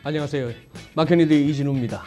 안녕하세요. 마켓니드 이진우입니다.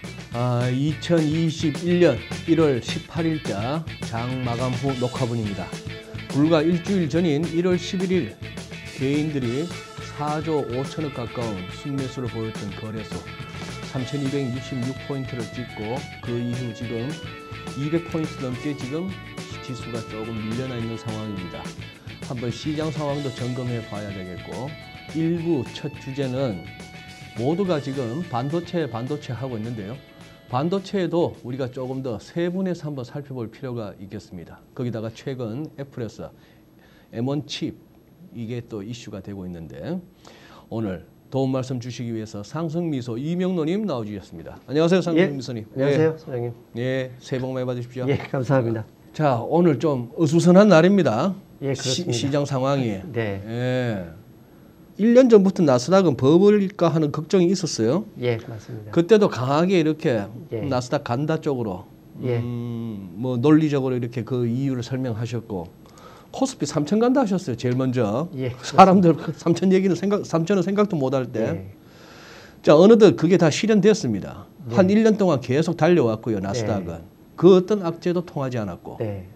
2021년 1월 18일자 장 마감 후 녹화분입니다. 불과 일주일 전인 1월 11일 개인들이 4조 5천억 가까운 순매수를 보였던 거래소 3266포인트를 찍고 그 이후 지금 200포인트 넘게 지금 지수가 조금 밀려나 있는 상황입니다. 한번 시장 상황도 점검해 봐야 되겠고, 일부 첫 주제는 모두가 지금 반도체 하고 있는데요. 반도체에도 우리가 조금 더 세분해서 한번 살펴볼 필요가 있겠습니다. 거기다가 최근 애플에서 M1 칩 이게 또 이슈가 되고 있는데, 오늘 도움 말씀 주시기 위해서 상승미소 이명노님 나와주셨습니다. 안녕하세요, 상승미소님. 안녕하세요, 소장님. 예, 새해 복 많이 받으십시오. 예, 감사합니다. 자, 오늘 좀 어수선한 날입니다. 예, 그렇습니다. 시장 상황이. 네. 예. 1년 전부터 나스닥은 버블일까 하는 걱정이 있었어요. 예, 맞습니다. 그때도 강하게 이렇게 예. 나스닥 간다 쪽으로, 예. 뭐 논리적으로 이렇게 그 이유를 설명하셨고, 코스피 3천 간다 하셨어요. 제일 먼저. 예, 사람들 3천 얘기는 3천은 생각도 못 할 때. 예. 자, 어느덧 그게 다 실현됐습니다. 네. 한 1년 동안 계속 달려왔고요, 나스닥은. 네. 그 어떤 악재도 통하지 않았고. 네.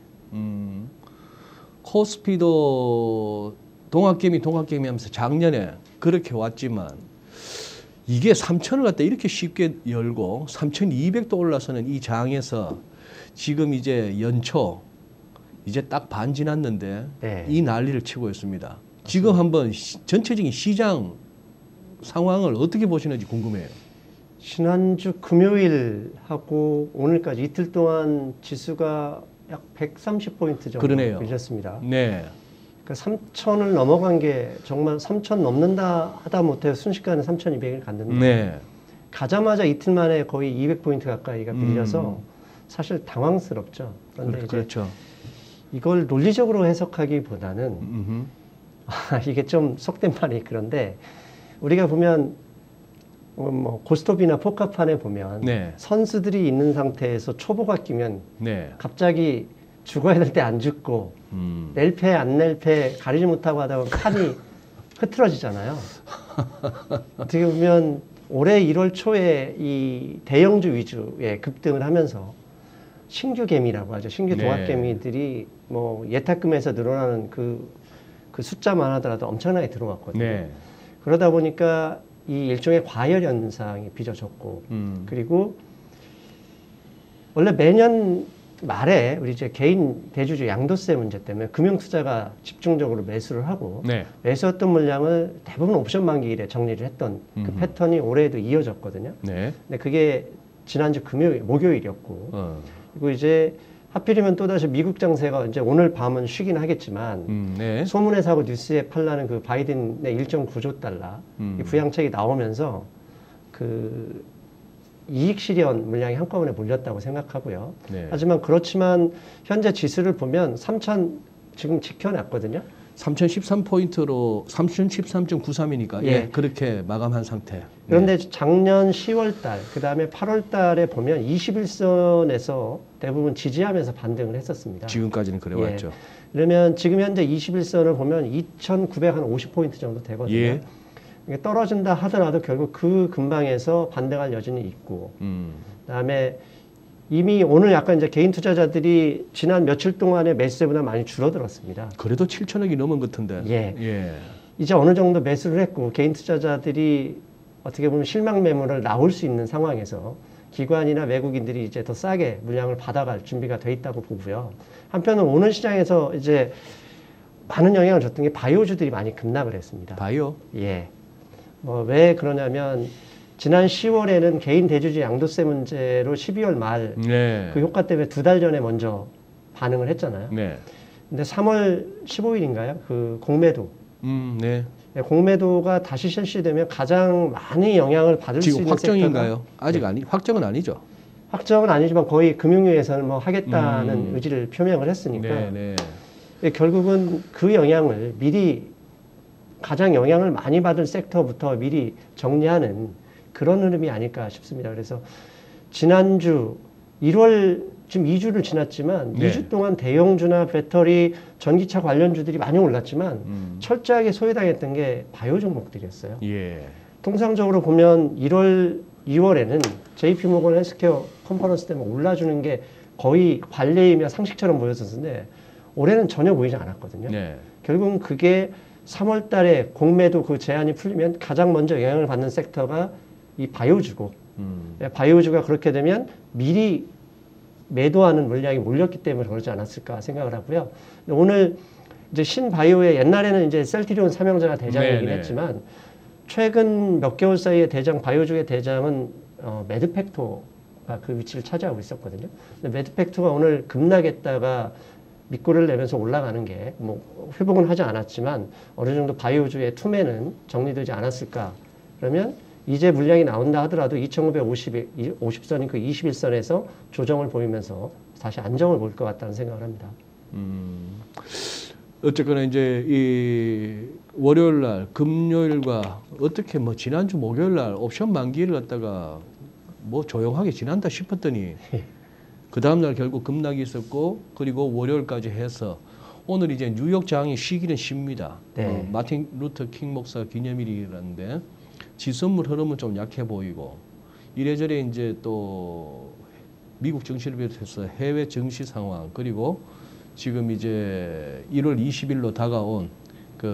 코스피도 동학개미 하면서 작년에 그렇게 왔지만, 이게 3천을 갖다 이렇게 쉽게 열고 3,200도 올라서는 이 장에서 지금 이제 연초 이제 딱 반 지났는데 네. 이 난리를 치고 있습니다. 지금 한번 전체적인 시장 상황을 어떻게 보시는지 궁금해요. 지난주 금요일하고 오늘까지 이틀 동안 지수가 약 130포인트 정도 그러네요. 밀렸습니다. 네. 그러니까 3천을 넘어간 게 정말 3천 넘는다 하다 못해 순식간에 3,200을 갔는데, 네. 가자마자 이틀 만에 거의 200포인트 가까이가 밀려서 사실 당황스럽죠. 그런데 이제 그렇죠. 이걸 논리적으로 해석하기보다는 이게 좀 속된 말이 그런데, 우리가 보면 뭐 고스톱이나 포카판에 보면 네. 선수들이 있는 상태에서 초보가 끼면 네. 갑자기 죽어야 될 때 안 죽고 낼 패 안 낼 패 가리지 못하고 하다 보면 판이 흐트러지잖아요. 어떻게 보면 올해 1월 초에 이 대형주 위주의 급등을 하면서 신규 개미라고 하죠. 신규 네. 동학개미들이 뭐 예탁금에서 늘어나는 그 숫자만 하더라도 엄청나게 들어왔거든요. 네. 그러다 보니까 이 일종의 과열 현상이 빚어졌고, 그리고 원래 매년 말에 우리 이제 개인 대주주 양도세 문제 때문에 금융투자가 집중적으로 매수를 하고, 네. 매수했던 물량을 대부분 옵션 만기일에 정리를 했던 그 패턴이 올해에도 이어졌거든요. 네. 근데 그게 지난주 목요일이었고, 그리고 이제 하필이면 또다시 미국 장세가 이제 오늘 밤은 쉬긴 하겠지만, 네. 소문에서 하고 뉴스에 팔라는 그 바이든의 1.9조 달러 이 부양책이 나오면서 그 이익 실현 물량이 한꺼번에 몰렸다고 생각하고요. 네. 하지만 그렇지만 현재 지수를 보면 3천 지금 지켜놨거든요. 3,013포인트로 3,013.93이니까 예. 예, 그렇게 마감한 상태. 그런데 작년 10월 달, 그 다음에 8월 달에 보면 21선에서 대부분 지지하면서 반등을 했었습니다. 지금까지는 그래 예. 왔죠. 그러면 지금 현재 21선을 보면 2,950포인트 정도 되거든요. 예. 이게 떨어진다 하더라도 결국 그 근방에서 반등할 여지는 있고, 그다음에 이미 오늘 약간 이제 개인 투자자들이 지난 며칠 동안에 매수세보다 많이 줄어들었습니다. 그래도 7천억이 넘은 것 같은데. 예. 예. 이제 어느 정도 매수를 했고, 개인 투자자들이 어떻게 보면 실망 매물을 나올 수 있는 상황에서 기관이나 외국인들이 이제 더 싸게 물량을 받아갈 준비가 돼 있다고 보고요. 한편은 오늘 시장에서 이제 많은 영향을 줬던 게 바이오주들이 많이 급락을 했습니다. 바이오? 예. 왜 그러냐면 지난 10월에는 개인 대주주 양도세 문제로 12월 말 네. 그 효과 때문에 2달 전에 먼저 반응을 했잖아요. 네. 근데 3월 15일인가요? 그 공매도. 네. 공매도가 다시 실시되면 가장 많이 영향을 받을 수 지금 있는 확정인가요? 섹터가, 아직 확정은 아니죠. 확정은 아니지만 거의 금융위에서는 뭐 하겠다는 의지를 표명을 했으니까, 네, 네. 결국은 그 영향을 미리 가장 영향을 많이 받을 섹터부터 미리 정리하는 그런 흐름이 아닐까 싶습니다. 그래서 지난주 1월 지금 2주를 지났지만 네. 2주 동안 대형주나 배터리, 전기차 관련주들이 많이 올랐지만 철저하게 소외당했던 게 바이오 종목들이었어요. 예. 통상적으로 보면 1월, 2월에는 JP모건 헬스케어 컨퍼런스 때문에 올라주는 게 거의 관례이며 상식처럼 보였었는데 올해는 전혀 보이지 않았거든요. 네. 결국은 그게 3월 달에 공매도 그 제한이 풀리면 가장 먼저 영향을 받는 섹터가 이 바이오주고 바이오주가 그렇게 되면 미리 매도하는 물량이 몰렸기 때문에 그러지 않았을까 생각을 하고요. 오늘 이제 신바이오의 옛날에는 이제 셀트리온 삼형제가 대장이긴 네네. 했지만 최근 몇 개월 사이에 대장 바이오주의 대장은 매드팩토가 그 위치를 차지하고 있었거든요. 근데 매드팩토가 오늘 급락했다가 밑골을 내면서 올라가는 게 뭐 회복은 하지 않았지만 어느 정도 바이오주의 투매는 정리되지 않았을까. 그러면 이제 물량이 나온다 하더라도 2,950선인 그 21선에서 조정을 보이면서 다시 안정을 볼 것 같다는 생각을 합니다. 어쨌거나 이제 이 월요일 날, 금요일과 어떻게 뭐 지난주 목요일 날 옵션 만기를 갖다가 뭐 조용하게 지난다 싶었더니 그 다음날 결국 급락이 있었고 그리고 월요일까지 해서 오늘 이제 뉴욕장이 쉬기는 쉽니다. 네. 마틴 루터 킹 목사 기념일이라는데 지선물 흐름은 좀 약해 보이고 이래저래 이제 또 미국 증시를 비롯해서 해외 증시 상황 그리고 지금 이제 1월 20일로 다가온 그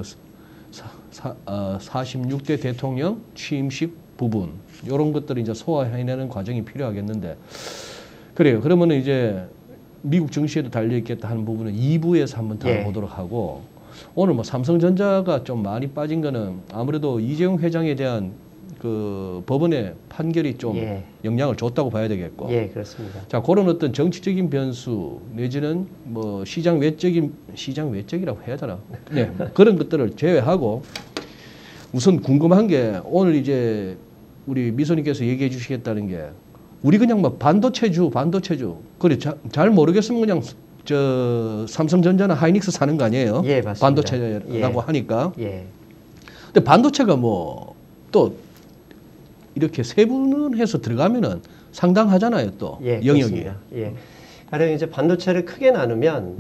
46대 대통령 취임식 부분 이런 것들을 이제 소화해내는 과정이 필요하겠는데 그래요. 그러면은 이제 미국 증시에도 달려 있겠다 하는 부분은 2부에서 한번 다뤄보도록 하고 오늘 뭐 삼성전자가 좀 많이 빠진 거는 아무래도 이재용 회장에 대한 그 법원의 판결이 좀 영향을 줬다고 봐야 되겠고. 예, 그렇습니다. 자, 그런 어떤 정치적인 변수 내지는 뭐 시장 외적이라고 해야 되나? 네, 그런 것들을 제외하고 우선 궁금한 게 오늘 이제 우리 미소님께서 얘기해 주시겠다는 게 우리 그냥 뭐 반도체주 그래 잘 모르겠으면 그냥 저 삼성전자나 하이닉스 사는 거 아니에요? 예, 맞습니다. 반도체라고 하니까. 예. 근데 반도체가 뭐 또 이렇게 세분해서 들어가면은 상당하잖아요, 또 영역이. 그렇습니다. 예. 가령 이제 반도체를 크게 나누면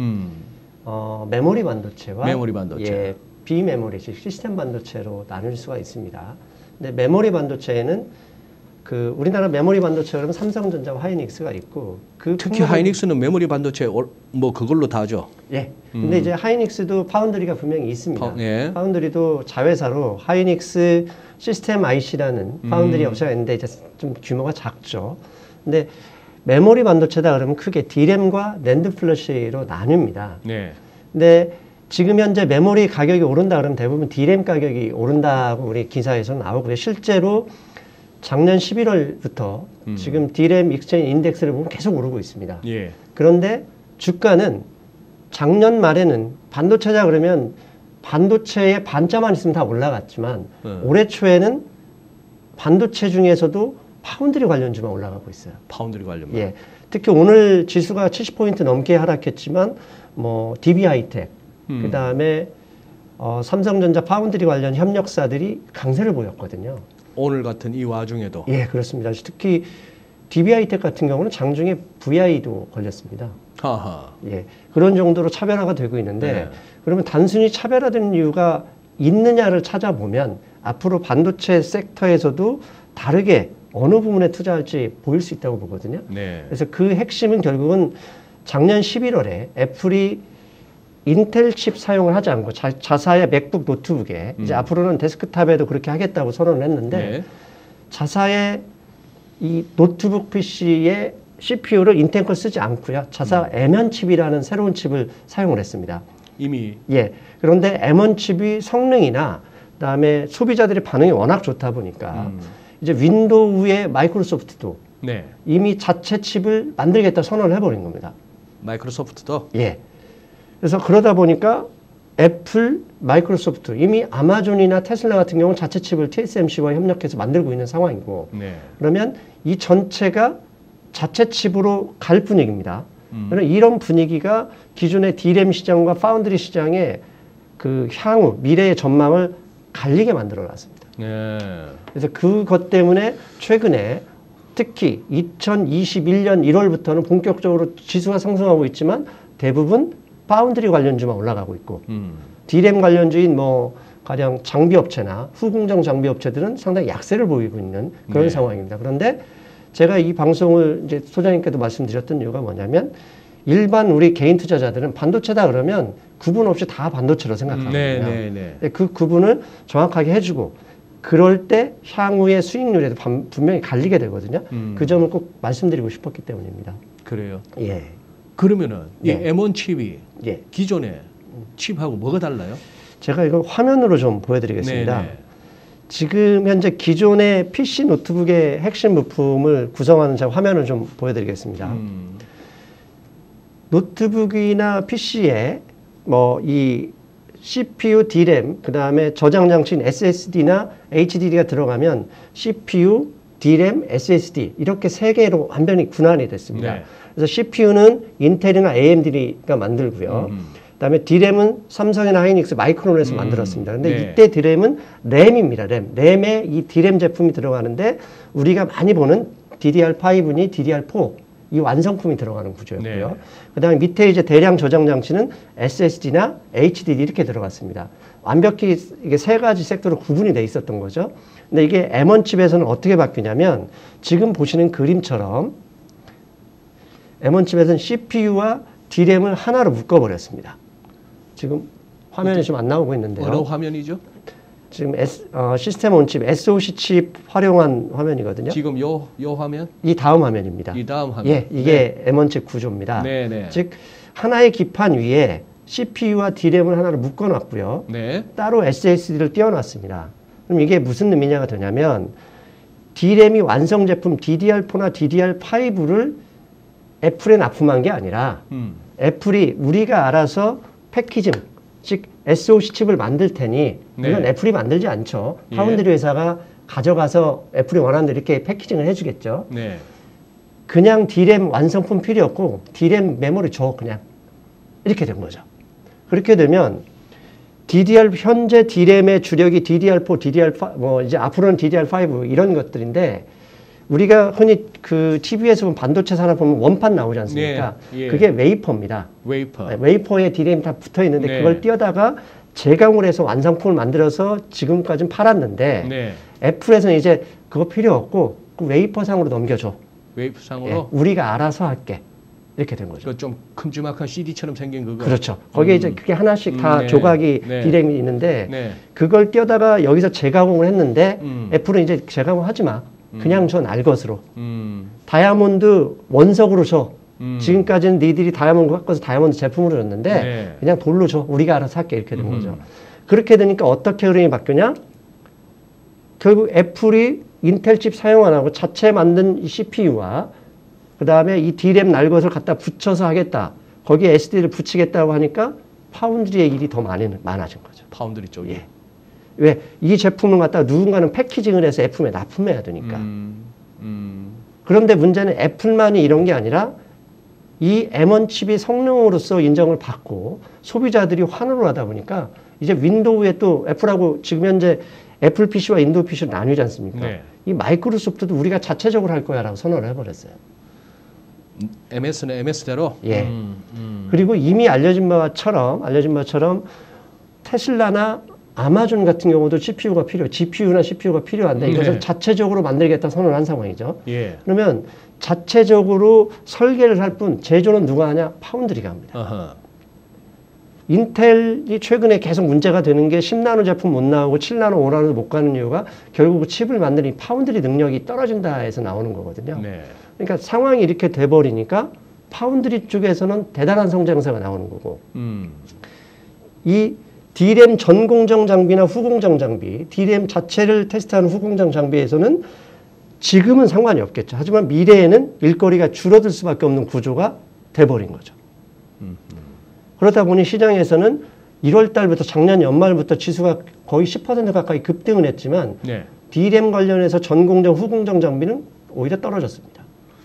메모리 반도체와 메모리 반도체. 비메모리 즉 시스템 반도체로 나눌 수가 있습니다. 근데 메모리 반도체에는 그 우리나라 메모리 반도체 그러면 삼성전자와 하이닉스가 있고 그 특히 하이닉스는 메모리 반도체 뭐 그걸로 다죠. 예. 근데 이제 하이닉스도 파운드리가 분명히 있습니다. 파운드리도 자회사로 하이닉스 시스템 IC라는 파운드리 업체가 있는데 이제 좀 규모가 작죠. 근데 메모리 반도체다 그러면 크게 D램과 낸드 플래시로 나뉩니다. 네. 근데 지금 현재 메모리 가격이 오른다 그러면 대부분 D램 가격이 오른다고 우리 기사에서 나오고요. 실제로 작년 11월부터 지금 D램 익스체인지 인덱스를 보면 계속 오르고 있습니다. 예. 그런데 주가는 작년 말에는 반도체자 그러면 반도체에 반자만 있으면 다 올라갔지만 올해 초에는 반도체 중에서도 파운드리 관련주만 올라가고 있어요. 파운드리 관련만. 예. 특히 오늘 지수가 70포인트 넘게 하락했지만 뭐 DB 하이텍 그다음에 삼성전자 파운드리 관련 협력사들이 강세를 보였거든요. 오늘 같은 이 와중에도. 예, 그렇습니다. 특히 DB 하이텍 같은 경우는 장중에 VI도 걸렸습니다. 하하. 예, 그런 정도로 차별화가 되고 있는데 네. 그러면 단순히 차별화된 이유가 있느냐를 찾아보면 앞으로 반도체 섹터에서도 다르게 어느 부분에 투자할지 보일 수 있다고 보거든요. 네. 그래서 그 핵심은 결국은 작년 11월에 애플이 인텔 칩 사용을 하지 않고 자사의 맥북 노트북에 이제 앞으로는 데스크탑에도 그렇게 하겠다고 선언을 했는데 네. 자사의 이 노트북 PC의 CPU를 인텔 걸 쓰지 않고요. 자사 M1 칩이라는 새로운 칩을 사용을 했습니다. 이미. 예. 그런데 M1 칩이 성능이나 그다음에 소비자들의 반응이 워낙 좋다 보니까 이제 윈도우의 마이크로소프트도 네. 이미 자체 칩을 만들겠다 선언을 해버린 겁니다. 마이크로소프트도. 예. 그래서 그러다 보니까 애플, 마이크로소프트, 이미 아마존이나 테슬라 같은 경우는 자체 칩을 TSMC와 협력해서 만들고 있는 상황이고 네. 그러면 이 전체가 자체 칩으로 갈 분위기입니다. 그러면 이런 분위기가 기존의 D램 시장과 파운드리 시장의 그 향후 미래의 전망을 갈리게 만들어 놨습니다. 네. 그래서 그것 때문에 최근에 특히 2021년 1월부터는 본격적으로 지수가 상승하고 있지만 대부분 파운드리 관련주만 올라가고 있고 D램 관련주인 뭐 가령 장비업체나 후공정 장비업체들은 상당히 약세를 보이고 있는 그런 네. 상황입니다. 그런데 제가 이 방송을 이제 소장님께도 말씀드렸던 이유가 뭐냐면 일반 우리 개인 투자자들은 반도체다 그러면 구분 없이 다 반도체로 생각하거든요. 네. 그 구분을 정확하게 해주고 그럴 때 향후의 수익률에도 분명히 갈리게 되거든요. 그 점을 꼭 말씀드리고 싶었기 때문입니다. 그래요. 예. 그러면은 이 예. M1 칩이 예. 기존의 칩하고 뭐가 달라요? 제가 이걸 화면으로 좀 보여드리겠습니다. 네네. 지금 현재 기존의 PC 노트북의 핵심 부품을 구성하는 제가 화면을 좀 보여드리겠습니다. 노트북이나 PC에 뭐 이 CPU, DRAM, 그 다음에 저장 장치인 SSD나 HDD가 들어가면 CPU, DRAM, SSD 이렇게 세 개로 완전히 분할이 됐습니다. 네. 그래서 CPU는 인텔이나 AMD가 만들고요. 그다음에 DRAM은 삼성이나 하이닉스, 마이크론에서 만들었습니다. 근데 네. 이때 DRAM은 램입니다. 램에 이 DRAM 제품이 들어가는데 우리가 많이 보는 DDR5니 DDR4 이 완성품이 들어가는 구조였고요. 네. 그다음에 밑에 이제 대량 저장 장치는 SSD나 HDD 이렇게 들어갔습니다. 완벽히 이게 세 가지 섹터로 구분이 돼 있었던 거죠. 근데 이게 M1 칩에서는 어떻게 바뀌냐면 지금 보시는 그림처럼 M1 칩에서는 CPU와 DRAM을 하나로 묶어버렸습니다. 지금 화면이 좀 안 나오고 있는데요. 어느 화면이죠? 지금 시스템 온 칩, SoC 칩 활용한 화면이거든요. 지금 요 화면? 이 다음 화면입니다. 이 다음 화면. 예, 이게 M1 칩 구조입니다. 네. 즉 하나의 기판 위에 CPU와 DRAM을 하나로 묶어놨고요. 네. 따로 SSD를 띄워놨습니다. 그럼 이게 무슨 의미냐가 되냐면 DRAM이 완성 제품 DDR4나 DDR5를 애플에 납품한 게 아니라 애플이 우리가 알아서 패키징, 즉 SoC 칩을 만들 테니 물론 네. 애플이 만들지 않죠. 예. 파운드리 회사가 가져가서 애플이 원하는 대로 이렇게 패키징을 해주겠죠. 네. 그냥 DRAM 완성품 필요 없고 DRAM 메모리 줘 그냥 이렇게 된 거죠. 그렇게 되면 현재 DRAM의 주력이 DDR4, DDR5 뭐 이제 앞으로는 DDR5 이런 것들인데 우리가 흔히 그 TV에서 보면 반도체 산업 보면 원판 나오지 않습니까? 네, 예. 그게 웨이퍼입니다. 웨이퍼. 네, 웨이퍼에 DRAM 다 붙어 있는데 네. 그걸 띄어다가 재강을 해서 완성품을 만들어서 지금까지는 팔았는데 네. 애플에서는 이제 그거 필요 없고 그 웨이퍼상으로 넘겨줘. 웨이퍼상으로. 예, 우리가 알아서 할게. 이렇게 된 거죠. 그 좀 큼지막한 CD처럼 생긴 그거. 그렇죠. 거기에 이제 그게 하나씩 다 네. 조각이 네. DRAM이 있는데 네. 그걸 띄어다가 여기서 재가공을 했는데 애플은 이제 재가공 하지 마. 그냥 줘 날 것으로. 다이아몬드 원석으로 줘. 지금까지는 니들이 다이아몬드 바꿔서 다이아몬드 제품으로 줬는데 네. 그냥 돌로 줘. 우리가 알아서 할게. 이렇게 된 거죠. 그렇게 되니까 어떻게 흐름이 바뀌냐? 결국 애플이 인텔 칩 사용 안 하고 자체 만든 이 CPU와 그 다음에 이 DRAM 날 것을 갖다 붙여서 하겠다. 거기에 SSD를 붙이겠다고 하니까 파운드리의 일이 더 많아진 거죠. 파운드리 쪽이. 예. 왜? 이 제품을 갖다가 누군가는 패키징을 해서 애플에 납품해야 되니까. 그런데 문제는 애플만이 이런 게 아니라 이 M1 칩이 성능으로서 인정을 받고 소비자들이 환호를 하다 보니까 이제 윈도우에 또 애플하고 지금 현재 애플 PC와 윈도우 PC를 나뉘지 않습니까? 네. 이 마이크로소프트도 우리가 자체적으로 할 거야라고 선언을 해버렸어요. MS는 MS대로. 예. 그리고 이미 알려진 바처럼 테슬라나 아마존 같은 경우도 GPU나 CPU가 필요한데 이것을 네. 자체적으로 만들겠다 선언을 한 상황이죠. 예. 그러면 자체적으로 설계를 할 뿐 제조는 누가 하냐? 파운드리가 합니다. 어허. 인텔이 최근에 계속 문제가 되는 게 10나노 제품 못 나오고 7나노, 5나노 못 가는 이유가 결국 칩을 만드는 파운드리 능력이 떨어진다 해서 나오는 거거든요. 네. 그러니까 상황이 이렇게 돼버리니까 파운드리 쪽에서는 대단한 성장세가 나오는 거고 이 DRAM 전공정 장비나 후공정 장비, DRAM 자체를 테스트하는 후공정 장비에서는 지금은 상관이 없겠죠. 하지만 미래에는 일거리가 줄어들 수밖에 없는 구조가 돼버린 거죠. 그러다 보니 시장에서는 1월 달부터 작년 연말부터 지수가 거의 10% 가까이 급등을 했지만 네. DRAM 관련해서 전공정, 후공정 장비는 오히려 떨어졌습니다.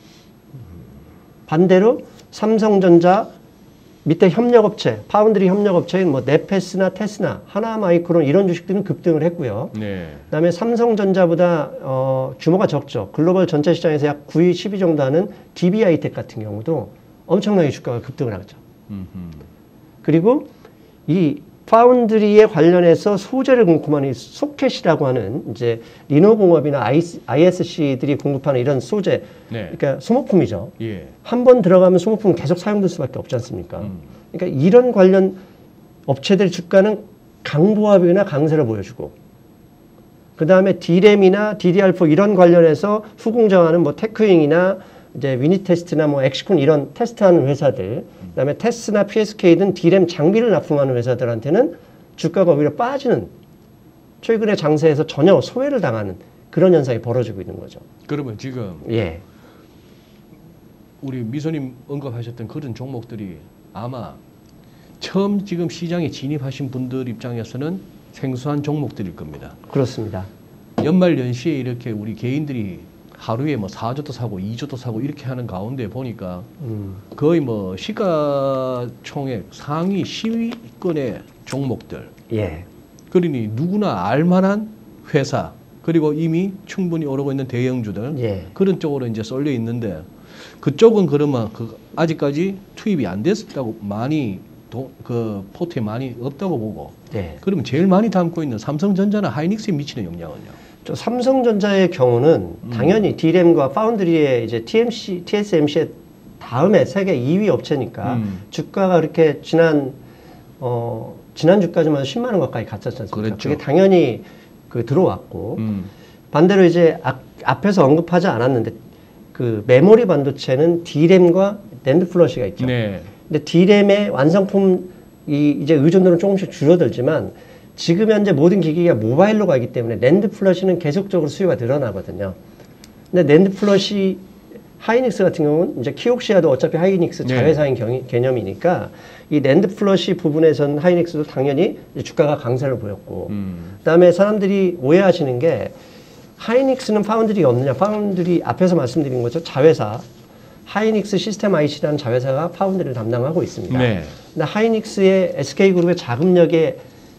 반대로 삼성전자 밑에 협력업체, 파운드리 협력업체인 뭐 네페스나 테스나, 하나마이크론 이런 주식들은 급등을 했고요. 네. 그다음에 삼성전자보다 규모가 적죠. 글로벌 전체 시장에서 약 9위, 10위 정도 하는 DB하이텍 같은 경우도 엄청나게 주가가 급등을 하죠. 그리고 이 파운드리에 관련해서 소재를 공급하는 이 소켓이라고 하는 이제 리노공업이나 ISC들이 공급하는 이런 소재, 네. 그러니까 소모품이죠. 예. 한 번 들어가면 소모품은 계속 사용될 수밖에 없지 않습니까? 그러니까 이런 관련 업체들 주가는 강보합이나 강세를 보여주고, 그 다음에 D램이나 DDR4 이런 관련해서 후공정하는 뭐 테크윙이나 이제 위니테스트나 뭐 엑시콘 이런 테스트하는 회사들, 그다음에 테스나 PSK 등 D램 장비를 납품하는 회사들한테는 주가가 오히려 빠지는, 최근의 장세에서 전혀 소외를 당하는 그런 현상이 벌어지고 있는 거죠. 그러면 지금 예. 우리 미소님 언급하셨던 그런 종목들이 아마 처음 지금 시장에 진입하신 분들 입장에서는 생소한 종목들일 겁니다. 그렇습니다. 연말 연시에 이렇게 우리 개인들이 하루에 뭐 4조도 사고 2조도 사고 이렇게 하는 가운데 보니까 거의 뭐 시가총액 상위 10위권의 종목들. 예. 그러니 누구나 알만한 회사, 그리고 이미 충분히 오르고 있는 대형주들, 예. 그런 쪽으로 이제 쏠려 있는데, 그쪽은 그러면 아직까지 투입이 안 됐다고 많이 그 포트에 많이 없다고 보고, 예. 그러면 제일 많이 담고 있는 삼성전자나 하이닉스에 미치는 영향은요? 저 삼성전자의 경우는 당연히 D램과 파운드리의 이제 TSMC의 다음에 세계 2위 업체니까 주가가 그렇게 지난 주까지만 10만 원 가까이 갔었지 않습니까? 그렇죠. 그게 당연히 그 들어왔고, 반대로 이제 앞에서 언급하지 않았는데 그 메모리 반도체는 D램과 낸드 플러시가 있죠. 네. 근데 D램의 완성품 이제 의존도는 조금씩 줄어들지만 지금 현재 모든 기기가 모바일로 가기 때문에 낸드 플러시는 계속적으로 수요가 늘어나거든요. 근데 낸드 플러시 하이닉스 같은 경우는 이제 키옥시아도 어차피 하이닉스 자회사인 개념이니까 이 낸드 플러시 부분에서는 하이닉스도 당연히 이제 주가가 강세를 보였고, 그다음에 사람들이 오해하시는 게 하이닉스는 파운드리가 없느냐? 파운드리 앞에서 말씀드린 것처럼 자회사 하이닉스 시스템 IC라는 자회사가 파운드리를 담당하고 있습니다. 네. 근데 하이닉스의 SK그룹의 자금력에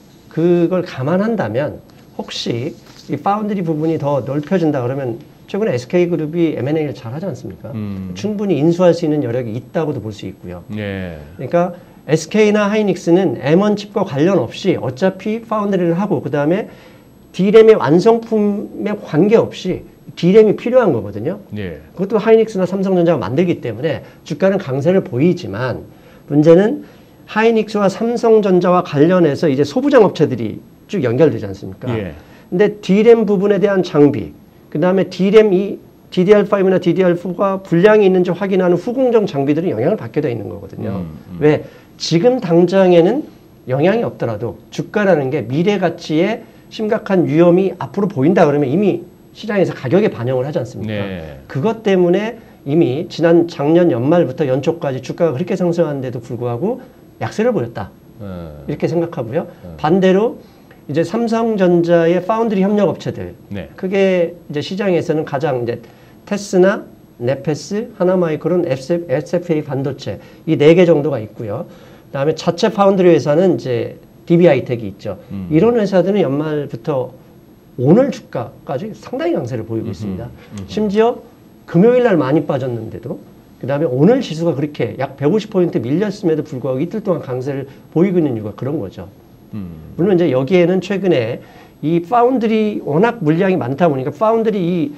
그걸 감안한다면 혹시 이 파운드리 부분이 더 넓혀진다 그러면 최근에 SK그룹이 M&A를 잘 하지 않습니까? 충분히 인수할 수 있는 여력이 있다고도 볼 수 있고요. 네. 그러니까 SK나 하이닉스는 M1 칩과 관련 없이 어차피 파운드리를 하고 그 다음에 D램의 완성품에 관계없이 D램이 필요한 거거든요. 네. 그것도 하이닉스나 삼성전자가 만들기 때문에 주가는 강세를 보이지만 문제는 하이닉스와 삼성전자와 관련해서 이제 소부장 업체들이 쭉 연결되지 않습니까? 예. 근데 D램 부분에 대한 장비, 그 다음에 D램이 DDR5나 DDR4가 불량이 있는지 확인하는 후공정 장비들은 영향을 받게 돼 있는 거거든요. 왜? 지금 당장에는 영향이 없더라도 주가라는 게 미래 가치에 심각한 위험이 앞으로 보인다 그러면 이미 시장에서 가격에 반영을 하지 않습니까? 네. 그것 때문에 이미 작년 연말부터 연초까지 주가가 그렇게 상승하는데도 불구하고 약세를 보였다. 이렇게 생각하고요. 반대로 이제 삼성전자의 파운드리 협력 업체들, 네. 크게 이제 시장에서는 가장 이제 테스나, 네페스, 하나마이크론, SFA 반도체 이 4개 정도가 있고요. 그다음에 자체 파운드리 회사는 이제 DB하이텍이 있죠. 이런 회사들은 연말부터 오늘 주가까지 상당히 강세를 보이고 있습니다. 심지어 금요일 날 많이 빠졌는데도 그 다음에 오늘 지수가 그렇게 약 150포인트 밀렸음에도 불구하고 이틀 동안 강세를 보이고 있는 이유가 그런 거죠. 물론 이제 여기에는 최근에 이 파운드리 워낙 물량이 많다 보니까 파운드리 이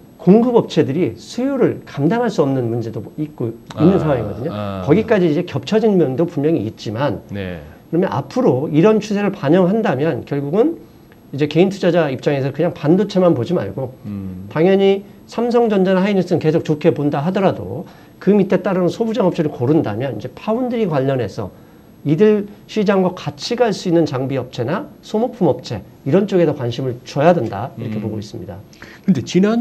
공급업체들이 수요를 감당할 수 없는 문제도 있는 상황이거든요. 거기까지 이제 겹쳐진 면도 분명히 있지만 네. 그러면 앞으로 이런 추세를 반영한다면 결국은 이제 개인 투자자 입장에서 그냥 반도체만 보지 말고 당연히 삼성전자나 하이닉스는 계속 좋게 본다 하더라도 그 밑에 따르는 소부장 업체를 고른다면 이제 파운드리 관련해서 이들 시장과 같이 갈 수 있는 장비 업체나 소모품 업체 이런 쪽에다 관심을 줘야 된다 이렇게 보고 있습니다. 근데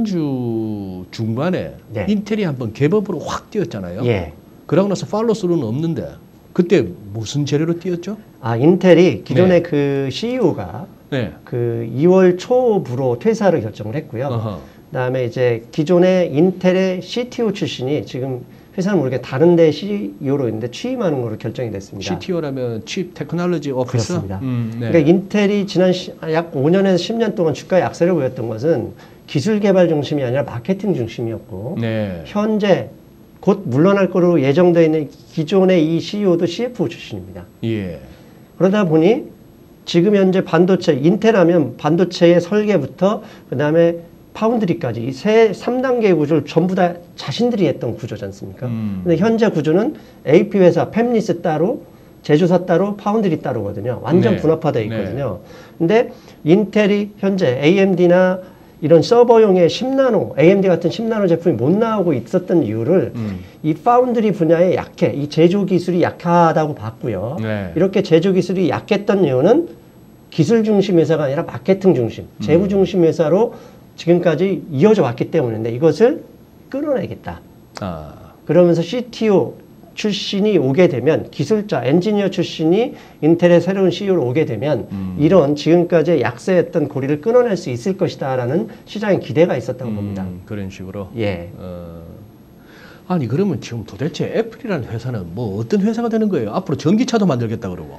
지난주 중반에 네. 인텔이 한번 개법으로 확 뛰었잖아요. 예. 그러고 나서 팔로스루는 없는데 그때 무슨 재료로 뛰었죠? 인텔이 기존의 네. 그 CEO가 네. 그 2월 초부로 퇴사를 결정을 했고요. 어허. 그다음에 이제 기존의 인텔의 CTO 출신이 지금 회사는 모르게 다른 데 CEO로 있는데 취임하는 걸로 결정이 됐습니다. CTO라면 Chief Technology Officer? 그렇습니다. 네. 그러니까 인텔이 지난 약 5년에서 10년 동안 주가 약세를 보였던 것은 기술 개발 중심이 아니라 마케팅 중심이었고 네. 현재 곧 물러날 거로 예정되어 있는 기존의 이 CEO도 CFO 출신입니다. 예. 그러다 보니 지금 현재 반도체, 인텔하면 반도체의 설계부터 그 다음에 파운드리까지 이 3단계 구조를 전부 다 자신들이 했던 구조지 않습니까? 근데 현재 구조는 AP 회사, 팹리스 따로, 제조사 따로, 파운드리 따로거든요. 완전 네. 분업화되어 있거든요. 근데 인텔이 현재 AMD나 이런 서버용의 10나노, AMD 같은 10나노 제품이 못 나오고 있었던 이유를 이 파운드리 분야에 약해, 이 제조 기술이 약하다고 봤고요. 네. 이렇게 제조 기술이 약했던 이유는 기술 중심 회사가 아니라 마케팅 중심, 재무 중심 회사로 지금까지 이어져 왔기 때문인데 이것을 끊어내겠다. 아. 그러면서 CTO 출신이 오게 되면 기술자, 엔지니어 출신이 인텔의 새로운 CEO로 오게 되면 이런 지금까지 약세했던 고리를 끊어낼 수 있을 것이다라는 시장의 기대가 있었다고 봅니다. 그런 식으로. 예. 아니 그러면 지금 도대체 애플이라는 회사는 뭐 어떤 회사가 되는 거예요? 앞으로 전기차도 만들겠다 그러고.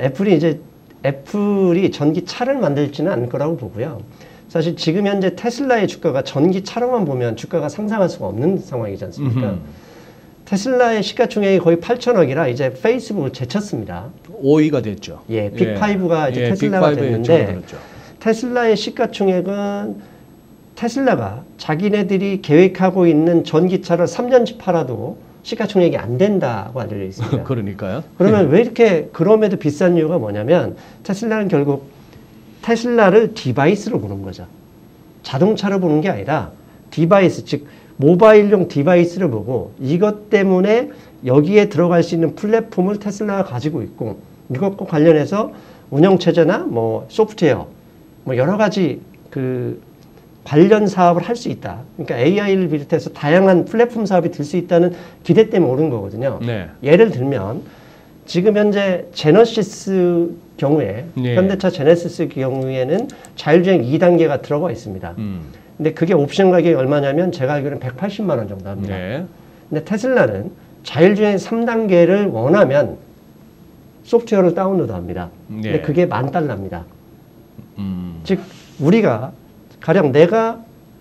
애플이 전기차를 만들지는 않을 거라고 보고요. 사실 지금 현재 테슬라의 주가가 전기차로만 보면 주가가 상상할 수가 없는 상황이지 않습니까? 테슬라의 시가총액이 거의 8천억이라 이제 페이스북을 제쳤습니다. 5위가 됐죠. 예, 빅5가 이제 테슬라가 됐는데 테슬라의 시가총액은 테슬라가 자기네들이 계획하고 있는 전기차를 3년치 팔아도 시가총액이 안 된다고 알려져 있습니다. 그러니까요. 그러면 왜 이렇게 그럼에도 비싼 이유가 뭐냐면 테슬라는 결국 테슬라를 디바이스로 보는 거죠. 자동차로 보는 게 아니라 디바이스, 즉 모바일용 디바이스를 보고 이것 때문에 여기에 들어갈 수 있는 플랫폼을 테슬라가 가지고 있고 이것과 관련해서 운영체제나 뭐 소프트웨어 뭐 여러 가지 그 관련 사업을 할 수 있다. 그러니까 AI를 비롯해서 다양한 플랫폼 사업이 될 수 있다는 기대 때문에 오른 거거든요. 네. 예를 들면 지금 현재 제너시스 경우에 네. 현대차 제네시스 경우에는 자율주행 2단계가 들어가 있습니다. 근데 그게 옵션 가격이 얼마냐면 제가 알기로는 180만 원 정도 합니다. 네. 근데 테슬라는 자율주행 3단계를 원하면 소프트웨어를 다운로드 합니다. 근데 네. 그게 $10,000입니다. 즉 우리가 가령 내가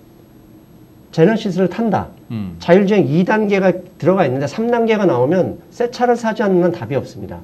제너시스를 탄다. 자율주행 2단계가 들어가 있는데 3단계가 나오면 새 차를 사지 않는 답이 없습니다.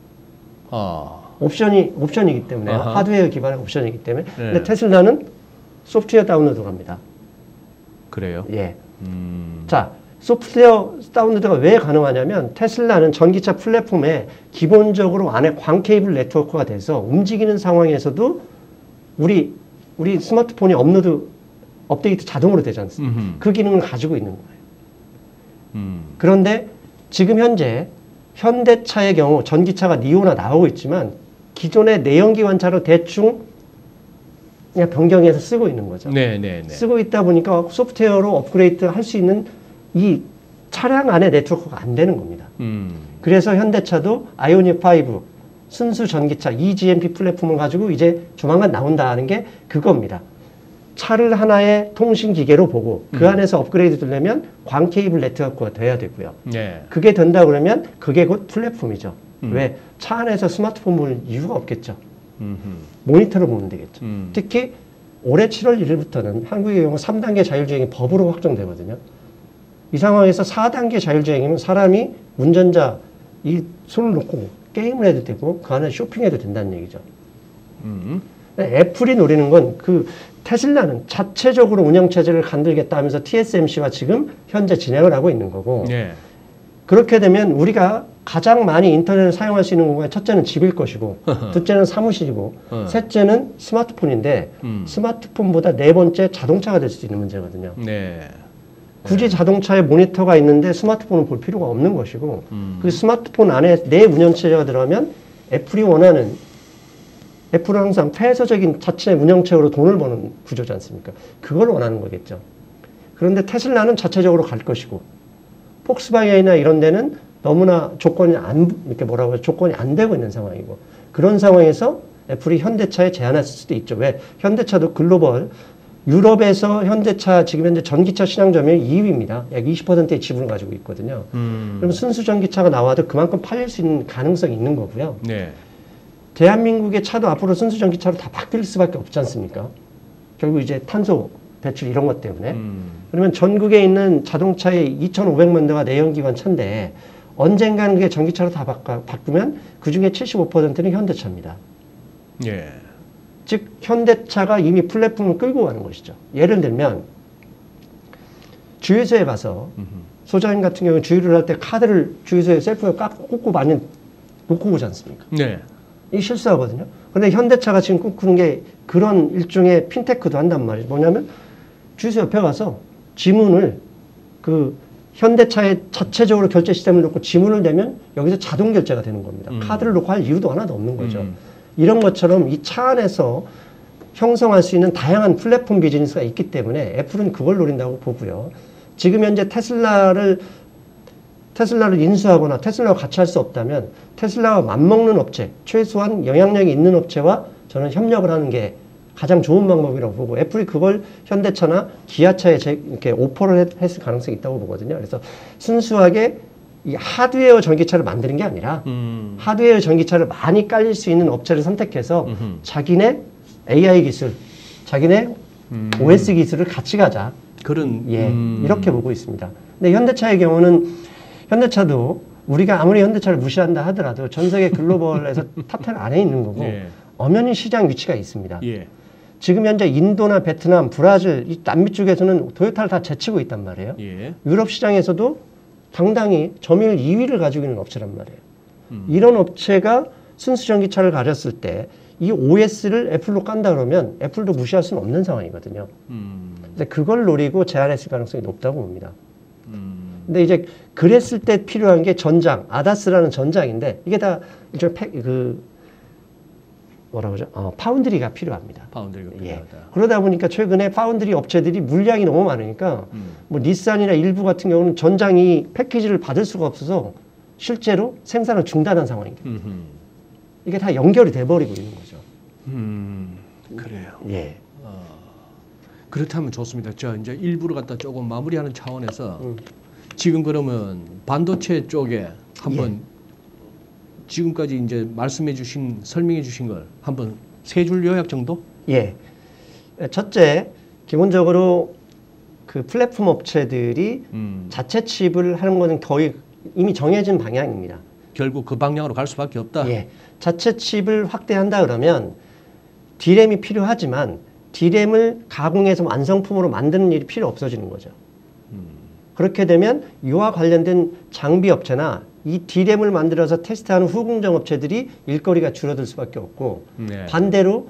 옵션이기 때문에 하드웨어 기반의 옵션이기 때문에. 네. 근데 테슬라는 소프트웨어 다운로드 갑니다. 그래요? 예. 자, 소프트웨어 다운로드가 왜 가능하냐면 테슬라는 전기차 플랫폼에 기본적으로 안에 광 케이블 네트워크가 돼서 움직이는 상황에서도 우리 스마트폰이 업데이트 자동으로 되지 않습니까? 그 기능을 가지고 있는 거예요. 그런데 지금 현재 현대차의 경우 전기차가 니오나 나오고 있지만 기존의 내연기관차를 대충 그냥 변경해서 쓰고 있는 거죠. 네. 쓰고 있다 보니까 소프트웨어로 업그레이드 할 수 있는 이 차량 안에 네트워크가 안 되는 겁니다. 그래서 현대차도 아이오닉 5 순수 전기차 eGMP 플랫폼을 가지고 이제 조만간 나온다는 게 그겁니다. 차를 하나의 통신 기계로 보고 그 안에서 업그레이드 되려면 광 케이블 네트워크가 돼야 되고요. 네. 그게 된다 그러면 그게 곧 플랫폼이죠. 왜? 차 안에서 스마트폰 볼 이유가 없겠죠. 모니터를 보면 되겠죠. 특히 올해 7월 1일부터는 한국의 경우 3단계 자율주행이 법으로 확정되거든요. 이 상황에서 4단계 자율주행이면 사람이 운전자 이 손을 놓고 게임을 해도 되고 그 안에 쇼핑해도 된다는 얘기죠. 애플이 노리는 건 그 테슬라는 자체적으로 운영체제를 만들겠다 하면서 TSMC와 지금 현재 진행을 하고 있는 거고 네. 그렇게 되면 우리가 가장 많이 인터넷을 사용할 수 있는 공간이 첫째는 집일 것이고 둘째는 사무실이고 셋째는 스마트폰인데 스마트폰보다 네 번째 자동차가 될 수도 있는 문제거든요. 네. 굳이 자동차에 모니터가 있는데 스마트폰을 볼 필요가 없는 것이고 그 스마트폰 안에 내 운영체제가 들어가면 애플은 항상 폐쇄적인 자체 운영체제로 돈을 버는 구조지 않습니까? 그걸 원하는 거겠죠. 그런데 테슬라는 자체적으로 갈 것이고 폭스바겐이나 이런 데는 너무나 조건이 안 되고 있는 상황이고 그런 상황에서 애플이 현대차에 제한했을 수도 있죠. 왜? 현대차도 글로벌 유럽에서 현대차 지금 현재 전기차 시장 점유율 2위입니다. 약 20%의 지분을 가지고 있거든요. 그럼 순수 전기차가 나와도 그만큼 팔릴 수 있는 가능성이 있는 거고요. 네. 대한민국의 차도 앞으로 순수 전기차로 다 바뀔 수밖에 없지 않습니까? 결국 이제 탄소 배출 이런 것 때문에. 그러면 전국에 있는 자동차의 2,500만 대가 내연기관 차인데 언젠가는 그게 전기차로 다 바꾸면 그 중에 75%는 현대차입니다. 예. 즉 현대차가 이미 플랫폼을 끌고 가는 것이죠. 예를 들면 주유소에 가서 소장님 같은 경우는 주유를 할 때 카드를 주유소에 셀프에 꽂고 많이 놓고 오지 않습니까? 네. 이게 실수하거든요. 근데 현대차가 지금 꿈꾸는 게 그런 일종의 핀테크도 한단 말이에요. 뭐냐면 주유소 옆에 가서 지문을 그 현대차의 자체적으로 결제 시스템을 놓고 지문을 대면 여기서 자동 결제가 되는 겁니다. 카드를 놓고 할 이유도 하나도 없는 거죠. 이런 것처럼 이 차 안에서 형성할 수 있는 다양한 플랫폼 비즈니스가 있기 때문에 애플은 그걸 노린다고 보고요. 지금 현재 테슬라를 인수하거나 테슬라와 같이 할 수 없다면 테슬라와 맞먹는 업체, 최소한 영향력이 있는 업체와 저는 협력을 하는 게 가장 좋은 방법이라고 보고 애플이 그걸 현대차나 기아차에 이렇게 오퍼를 했을 가능성이 있다고 보거든요. 그래서 순수하게 이 하드웨어 전기차를 만드는 게 아니라 하드웨어 전기차를 많이 깔릴 수 있는 업체를 선택해서 자기네 AI 기술, 자기네 OS 기술을 같이 가자. 그런 이렇게 보고 있습니다. 근데 현대차의 경우는 현대차도 우리가 아무리 현대차를 무시한다 하더라도 전 세계 글로벌에서 탑10 안에 있는 거고 예. 엄연히 시장 위치가 있습니다. 예. 지금 현재 인도나 베트남, 브라질, 이 남미 쪽에서는 토요타를 다 제치고 있단 말이에요. 예. 유럽 시장에서도 당당히 점유율 2위를 가지고 있는 업체란 말이에요. 이런 업체가 순수 전기차를 가졌을 때 이 OS를 애플로 깐다 그러면 애플도 무시할 수는 없는 상황이거든요. 근데 그걸 노리고 제안했을 가능성이 높다고 봅니다. 근데 이제 그랬을 때 필요한 게 전장, 아다스라는 전장인데 이게 다 이제 뭐라고 그러죠? 파운드리가 필요합니다. 파운드리가 필요하다. 그러다 보니까 최근에 파운드리 업체들이 물량이 너무 많으니까 뭐 닛산이나 일부 같은 경우는 전장이 패키지를 받을 수가 없어서 실제로 생산을 중단한 상황입니다. 이게 다 연결이 돼버리고 있는 거죠. 그래요. 예. 그렇다면 좋습니다. 저 이제 일부를 갖다 조금 마무리하는 차원에서 지금 그러면 반도체 쪽에 한번 지금까지 이제 설명해 주신 걸 한번 세 줄 요약 정도? 예. 첫째, 기본적으로 그 플랫폼 업체들이 자체 칩을 하는 거는 거의 이미 정해진 방향입니다. 결국 그 방향으로 갈 수밖에 없다. 예. 자체 칩을 확대한다 그러면 D램이 필요하지만 D램을 가공해서 완성품으로 만드는 일이 필요 없어지는 거죠. 그렇게 되면 이와 관련된 장비 업체나 이 D램을 만들어서 테스트하는 후공정 업체들이 일거리가 줄어들 수밖에 없고 네. 반대로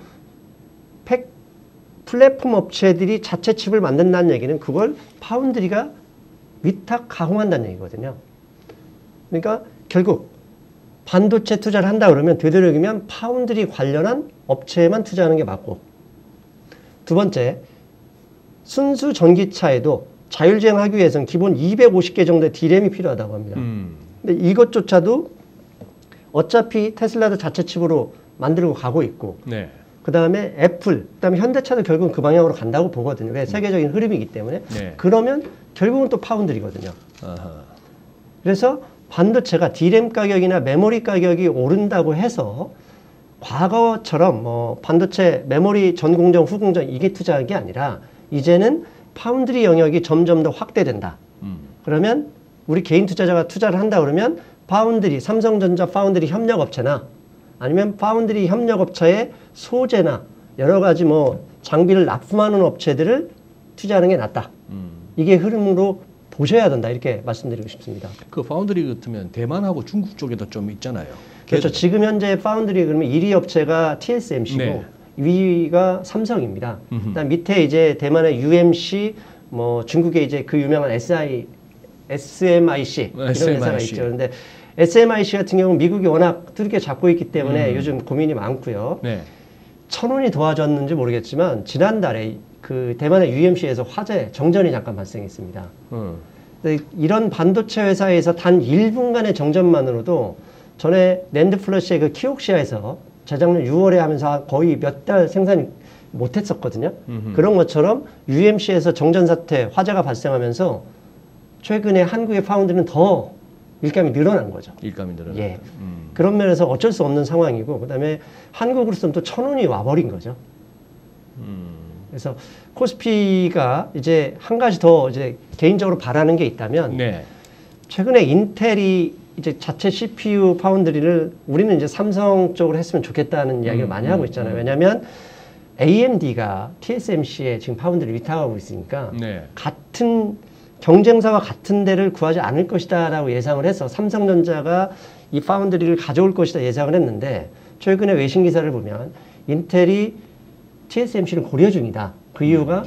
플랫폼 업체들이 자체 칩을 만든다는 얘기는 그걸 파운드리가 위탁 가공한다는 얘기거든요. 그러니까 결국 반도체 투자를 한다 그러면 되도록이면 파운드리 관련한 업체에만 투자하는 게 맞고 두 번째, 순수 전기차에도 자율주행하기 위해서는 기본 250개 정도의 D램이 필요하다고 합니다. 근데 이것조차도 어차피 테슬라도 자체 칩으로 만들고 가고 있고 네. 그 다음에 애플, 그 다음에 현대차도 결국은 그 방향으로 간다고 보거든요. 왜? 세계적인 흐름이기 때문에. 네. 그러면 결국은 또 파운드리거든요. 아하. 그래서 반도체가 D램 가격이나 메모리 가격이 오른다고 해서 과거처럼 뭐 반도체 메모리 전공정, 후공정 이게 투자한 게 아니라 이제는 파운드리 영역이 점점 더 확대된다. 그러면 우리 개인 투자자가 투자를 한다 그러면 파운드리, 삼성전자 파운드리 협력업체나 아니면 파운드리 협력업체의 소재나 여러 가지 뭐 장비를 납품하는 업체들을 투자하는 게 낫다. 이게 흐름으로 보셔야 된다. 이렇게 말씀드리고 싶습니다. 그 파운드리 같으면 대만하고 중국 쪽에도 좀 있잖아요. 그렇죠. 지금 현재 파운드리 그러면 1위 업체가 TSMC고 네. 2위가 삼성입니다. 그다음 밑에 이제 대만의 UMC, 뭐 중국의 이제 그 유명한 SMIC 이런 회사가 있죠. 그런데 SMIC 같은 경우는 미국이 워낙 두렵게 잡고 있기 때문에 요즘 고민이 많고요. 네. 천원이 도와줬는지 모르겠지만 지난달에 그 대만의 UMC에서 화재 정전이 잠깐 발생했습니다. 근데 이런 반도체 회사에서 단 1분간의 정전만으로도 전에 낸드 플러시의 그 키옥시아에서 재작년 6월에 하면서 거의 몇 달 생산이 못했었거든요. 그런 것처럼 UMC에서 정전 사태, 화재가 발생하면서 최근에 한국의 파운드는 더 일감이 늘어난 거죠. 일감이 늘어났다. 예. 그런 면에서 어쩔 수 없는 상황이고 그다음에 한국으로서는 또 1,000원이 와버린 거죠. 그래서 코스피가 이제 한 가지 더 이제 개인적으로 바라는 게 있다면 네. 최근에 인텔이 이제 자체 CPU 파운드리를 우리는 이제 삼성 쪽으로 했으면 좋겠다는 이야기를 많이 하고 있잖아요. 왜냐하면 AMD가 TSMC에 지금 파운드리 위탁하고 있으니까 네. 같은 경쟁사와 같은 데를 구하지 않을 것이다라고 예상을 해서 삼성전자가 이 파운드리를 가져올 것이다 예상을 했는데 최근에 외신 기사를 보면 인텔이 TSMC를 고려 중이다. 그 이유가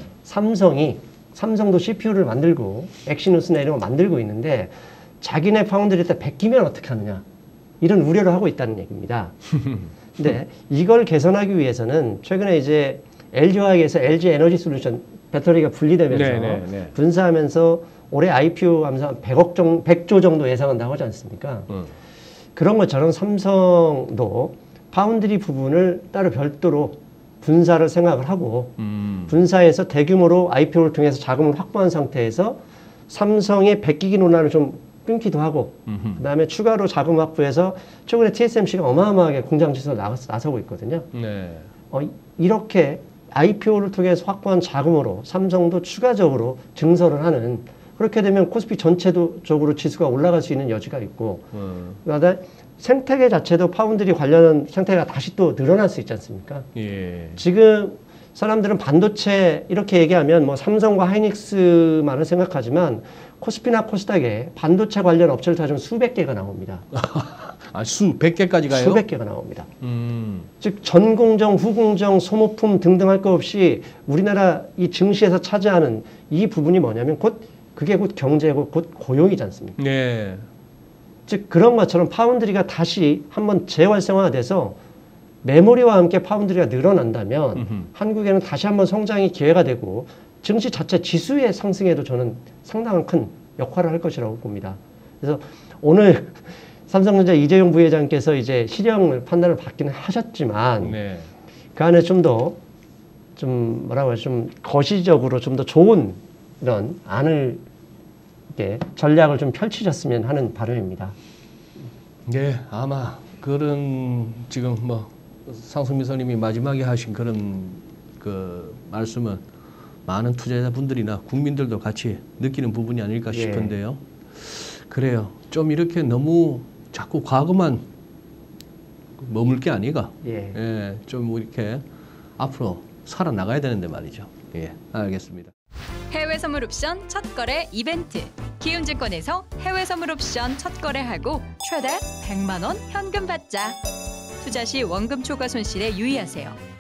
삼성도 CPU를 만들고 엑시노스나 이런 거 만들고 있는데 자기네 파운드리에다 베끼면 어떻게 하느냐 이런 우려를 하고 있다는 얘기입니다. 근데 이걸 개선하기 위해서는 최근에 이제 LG화학에서 LG 에너지 솔루션 배터리가 분리되면서 네. 분사하면서 올해 IPO 하면서 100조 정도 예상한다고 하지 않습니까? 그런 것처럼 삼성도 파운드리 부분을 따로 별도로 분사를 생각을 하고 분사해서 대규모로 IPO를 통해서 자금을 확보한 상태에서 삼성의 베끼기 논란을 좀 끊기도 하고 그다음에 추가로 자금 확보해서 최근에 TSMC가 어마어마하게 공장 지수로 나서고 있거든요. 네. 이렇게 IPO를 통해서 확보한 자금으로 삼성도 추가적으로 증설을 하는 그렇게 되면 코스피 전체적으로 지수가 올라갈 수 있는 여지가 있고 그다음에 생태계 자체도 파운드리 관련한 생태계가 다시 또 늘어날 수 있지 않습니까? 예. 지금 사람들은 반도체 이렇게 얘기하면 뭐 삼성과 하이닉스만을 생각하지만 코스피나 코스닥에 반도체 관련 업체를 따지면 수백 개가 나옵니다. 아, 수백 개까지 가요? 수백 개가 나옵니다. 즉 전공정, 후공정, 소모품 등등 할 것 없이 우리나라 이 증시에서 차지하는 이 부분이 뭐냐면 그게 곧 경제고 곧 고용이지 않습니까? 네. 즉 그런 것처럼 파운드리가 다시 한번 재활성화돼서 메모리와 함께 파운드리가 늘어난다면 한국에는 다시 한번 성장의 기회가 되고 증시 자체 지수의 상승에도 저는 상당한 큰 역할을 할 것이라고 봅니다. 그래서 오늘 삼성전자 이재용 부회장께서 이제 실형 판단을 받기는 하셨지만 네. 그 안에 좀 거시적으로 좀 더 좋은 이런 안을 이렇게 전략을 좀 펼치셨으면 하는 바람입니다. 네, 아마 그런 지금 뭐 상승민 선님이 마지막에 하신 그런 그 말씀은 많은 투자자분들이나 국민들도 같이 느끼는 부분이 아닐까 싶은데요. 그래요. 좀 이렇게 너무 자꾸 과거만 머물 게 아니가. 예, 좀 이렇게 앞으로 살아나가야 되는데 말이죠. 예, 알겠습니다. 해외 선물 옵션 첫 거래 이벤트. 키움증권에서 해외 선물 옵션 첫 거래하고 최대 100만 원 현금 받자. 투자 시 원금 초과 손실에 유의하세요.